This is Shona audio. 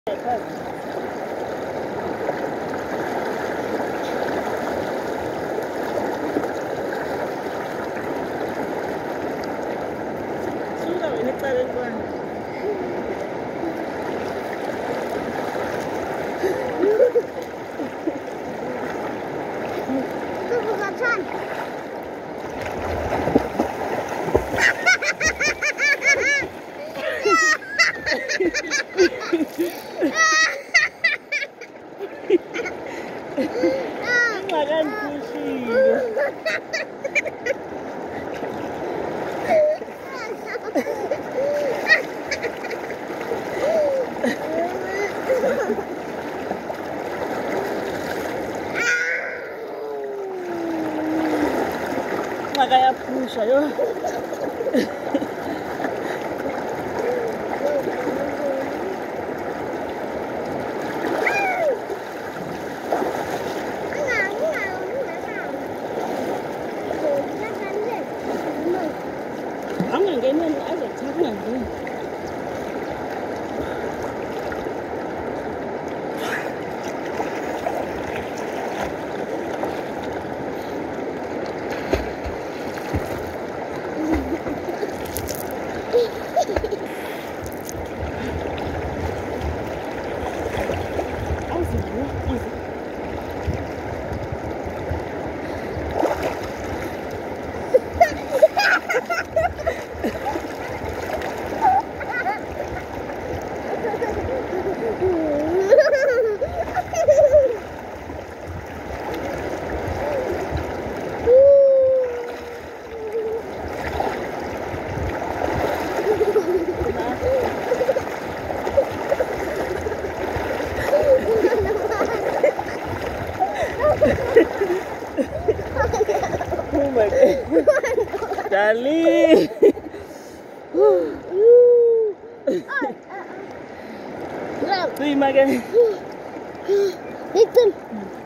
수가 왜 했다는 거야? 그거가 천. Makan sushi. Makaya pusa yun. Ang ganyan ay 작은 안 돼. Oh my God. Dali. Tuh makan. Itu.